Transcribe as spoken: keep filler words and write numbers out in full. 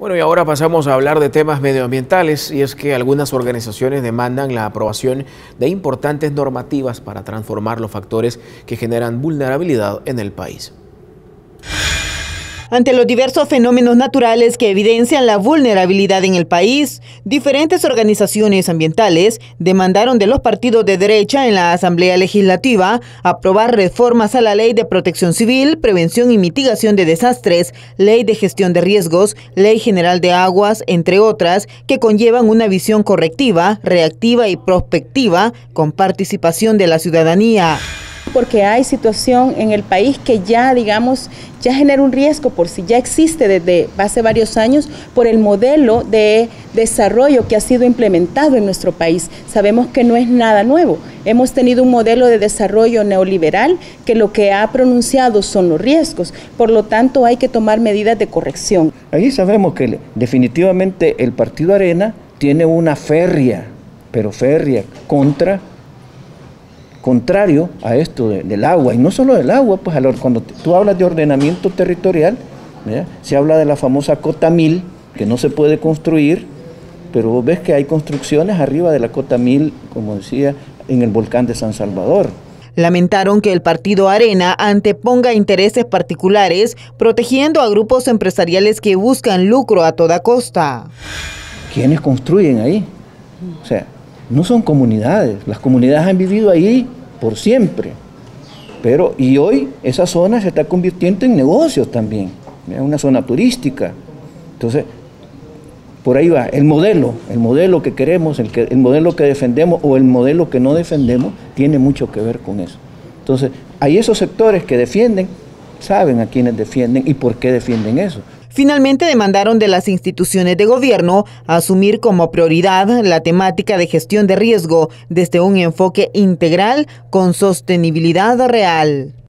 Bueno, y ahora pasamos a hablar de temas medioambientales, y es que algunas organizaciones demandan la aprobación de importantes normativas para transformar los factores que generan vulnerabilidad en el país. Ante los diversos fenómenos naturales que evidencian la vulnerabilidad en el país, diferentes organizaciones ambientales demandaron de los partidos de derecha en la Asamblea Legislativa aprobar reformas a la Ley de Protección Civil, Prevención y Mitigación de Desastres, Ley de Gestión de Riesgos, Ley General de Aguas, entre otras, que conllevan una visión correctiva, reactiva y prospectiva con participación de la ciudadanía. Porque hay situación en el país que ya, digamos, ya genera un riesgo por si ya existe desde hace varios años por el modelo de desarrollo que ha sido implementado en nuestro país. Sabemos que no es nada nuevo. Hemos tenido un modelo de desarrollo neoliberal que lo que ha pronunciado son los riesgos. Por lo tanto, hay que tomar medidas de corrección. Ahí sabemos que definitivamente el Partido Arena tiene una férrea, pero férrea, contra contrario a esto de, del agua, y no solo del agua, pues cuando tú hablas de ordenamiento territorial, ¿verdad? Se habla de la famosa cota mil, que no se puede construir, pero vos ves que hay construcciones arriba de la cota mil, como decía, en el volcán de San Salvador. Lamentaron que el Partido Arena anteponga intereses particulares, protegiendo a grupos empresariales que buscan lucro a toda costa. ¿Quiénes construyen ahí? O sea, no son comunidades, las comunidades han vivido ahí por siempre, pero y hoy esa zona se está convirtiendo en negocios también, es una zona turística. Entonces, por ahí va, el modelo, el modelo que queremos, el, que, el modelo que defendemos o el modelo que no defendemos, tiene mucho que ver con eso. Entonces, hay esos sectores que defienden, saben a quiénes defienden y por qué defienden eso. Finalmente demandaron de las instituciones de gobierno asumir como prioridad la temática de gestión de riesgo desde un enfoque integral con sostenibilidad real.